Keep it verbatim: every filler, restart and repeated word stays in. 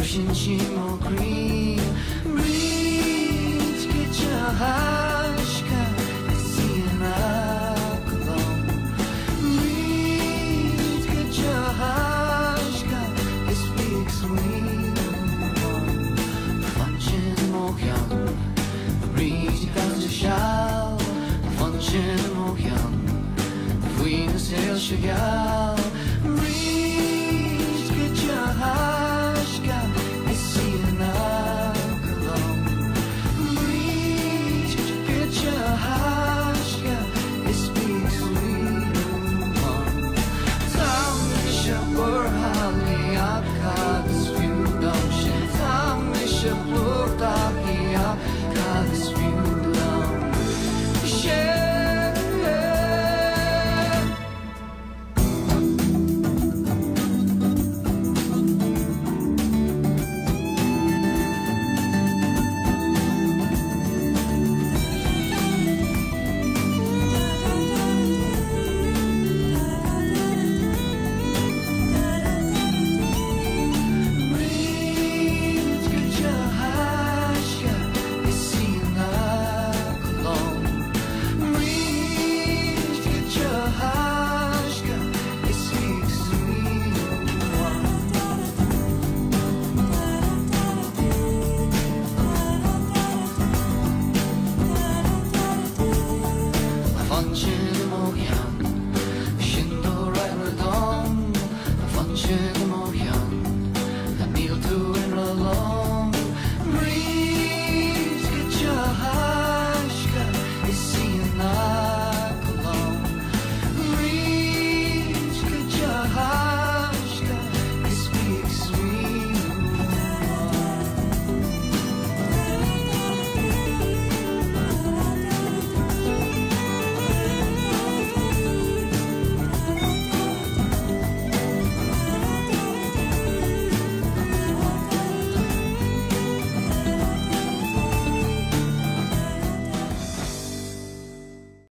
신지 뭐 green breeze 그저 한 시간 Seeing up alone breeze 그저 한 시간 It speaks sweet 번진 모형 breeze 가서 샤워 번진 모형 부인은 세우셔야 breeze 그저 한 시간 Seeing up alone breeze 그저 한 시간 It speaks sweet 다음 셔버 할리 아까